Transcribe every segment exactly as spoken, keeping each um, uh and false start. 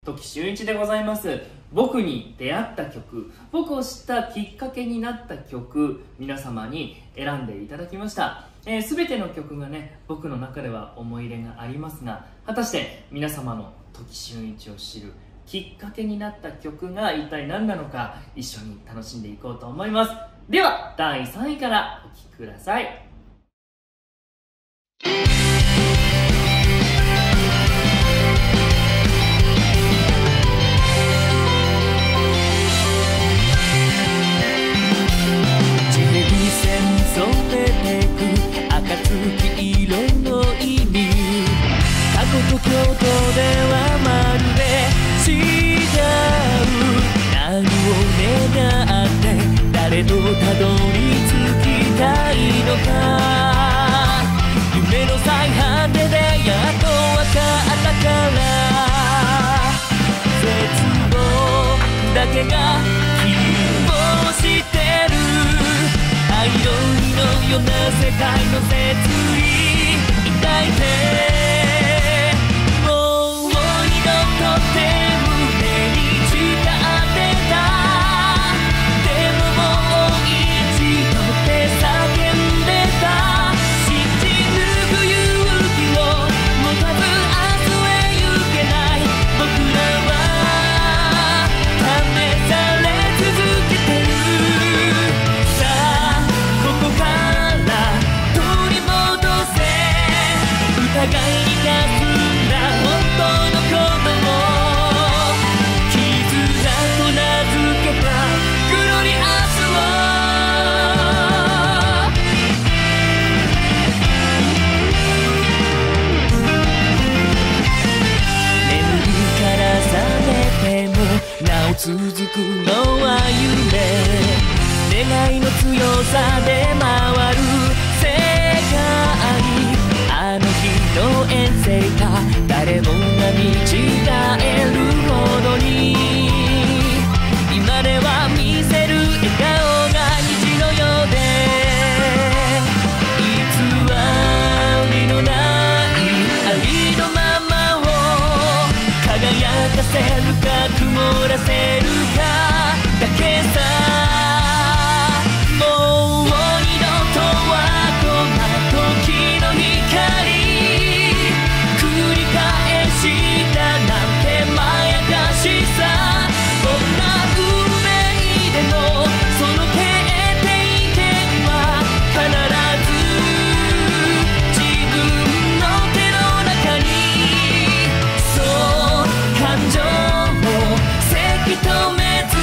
時俊一でございます。僕に出会った曲、僕を知ったきっかけになった曲、皆様に選んでいただきました。えー、全ての曲がね、僕の中では思い入れがありますが、果たして皆様の時俊一を知るきっかけになった曲が一体何なのか、一緒に楽しんでいこうと思います。ではだいさんいからお聴きください。 京都ではまるで違う。何を願って誰とたどり着きたいのか。夢の最果てでやっとわかったから、絶望だけが希望してる。愛の海のような世界の摂理抱いて続くのは夢。願いの強さで回る世界。あの日の遠征か誰もが見違えるほどに、今では見せる笑顔が虹のようで、偽りのない愛のままを輝かせるか曇らせるかだけさ。もう二度とはこんな時の光繰り返したなんてまやかしさ。こんな運命でもその決定権は必ず自分の手の中に。そう感情をせき止めず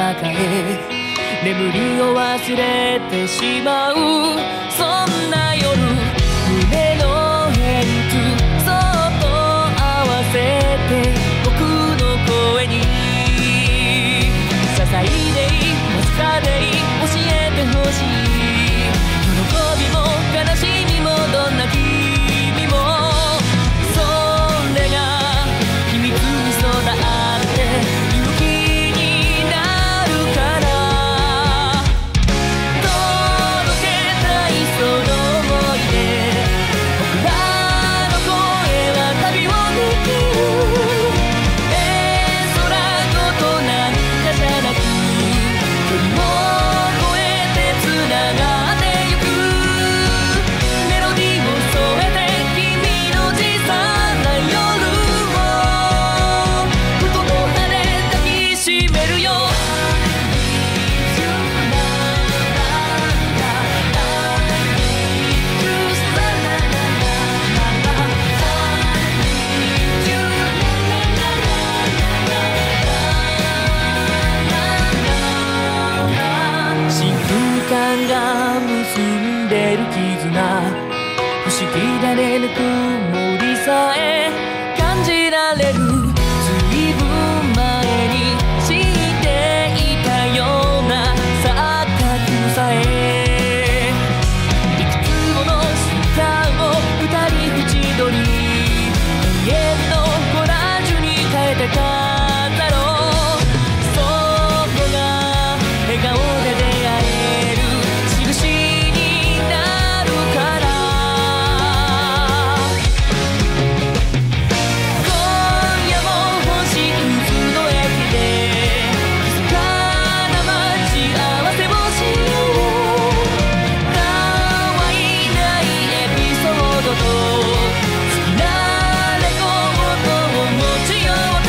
中へ眠りを忘れてしまう、そんな夜胸の辺つそっと合わせて僕の声に支えでいいわずかでいい教えてほしい、喜びも悲しみもどんな君もそれが秘密に育って勇気になるから、届けたいその想いで僕らの声は旅をできる、えー、空ごとなんかじゃなく距離を超えてつながってゆく、メロディーを添えて君の小さな夜をふとの羽で抱きしめるよ。真空管が結んでる絆、不思議だねぬくもりさえ感じられる、随分前に知っていたような錯覚さえ、いくつもの瞬間を二人縁取り永遠のコラージュに変えて飾ろう、そこが笑顔で出会える印になるから、今夜も星屑の駅で静かな待ち合わせをしよう、たわいないエピソードと好きなレコードを持ち寄って、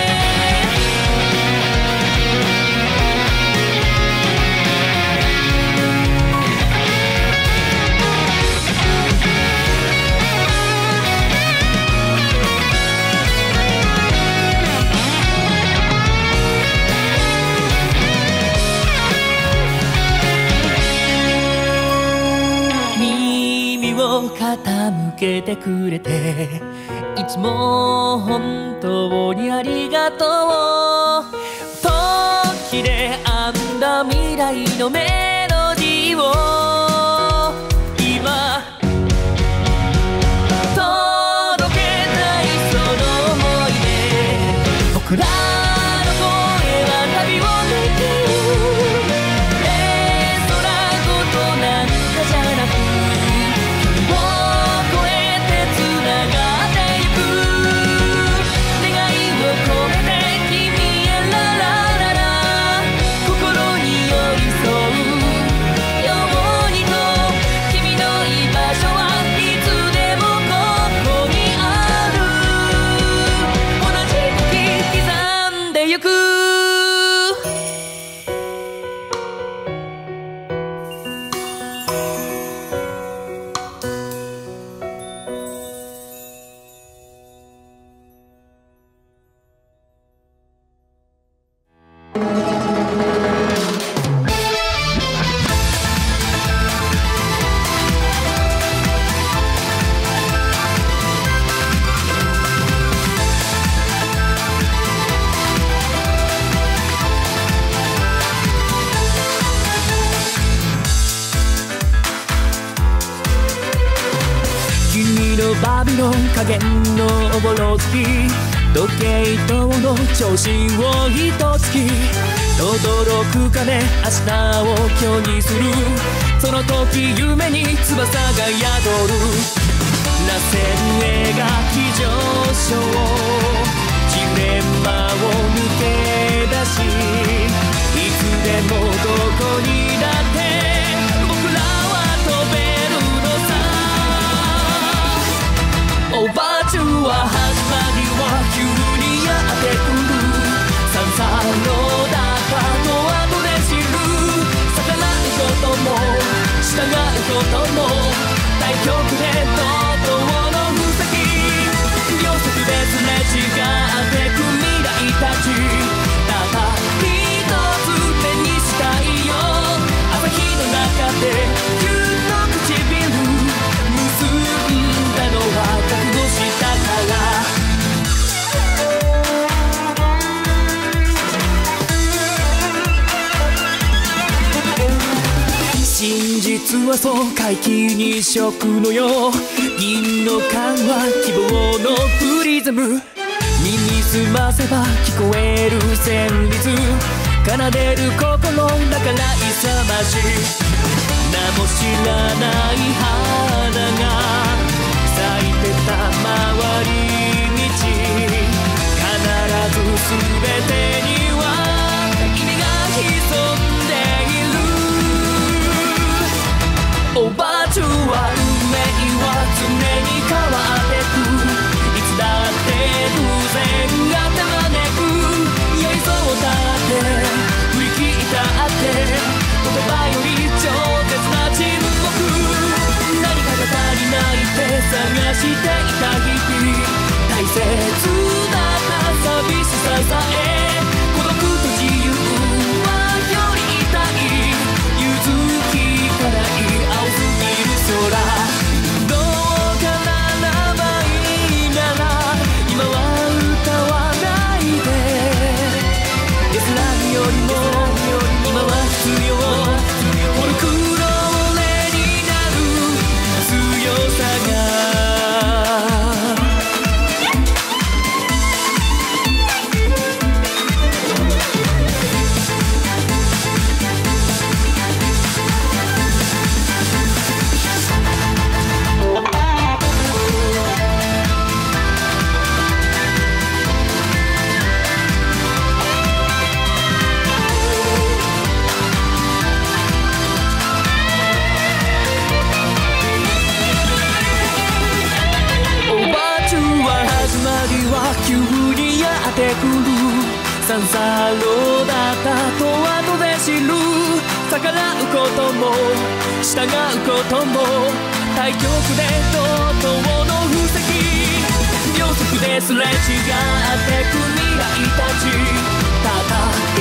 耳を傾けてくれていつも本当にありがとう、時で編んだ未来のメロディーを今届けたいその想いで僕らの声は旅をできる、えー、空ごとなんかじゃなく距離を超えてつながってゆく、願いを込めて君へララララ心に寄り添うようにと、君の居場所はいつでもここにある、同じ時刻んでゆく。君のバビロン加減のおぼろ月、時計塔の調子をひとつき、轟くかね明日を今日にする、その時夢に翼が宿る、螺旋描き上昇ジレンマを抜け出し、いつでもどこにだって僕らは飛べるのさ、オーバーチューは始まりは急にやってくる、サンサのだったと後で知る、逆らうことも従うことも対極で怒涛の布石、秒速ですれ違ってく未来たち、ただ一つ実はそう皆既日食のよう、銀の管は希望のプリズム、耳すませば聞こえる旋律、奏でる心だから勇ましい。名も知らない花が咲いてた回り道、必ず全てには意味が潜んでいる。おばあちゃんは運命は常に変わってく、いつだって偶然が招く、寄り添ったって振り切ったって言葉より超絶な沈黙、何かが足りないって探していた日々、大切だった寂しささえ孤独と自由はより痛い、ゆずきからい青すぎる空、どうかならばいいなら今は歌わないで、安らぎよりも今は必要、モノクローレになる強さが。急にやってくる三叉路だったと後で知る、逆らうことも従うことも対極で怒涛の布石、秒速ですれ違ってく未来たち、ただ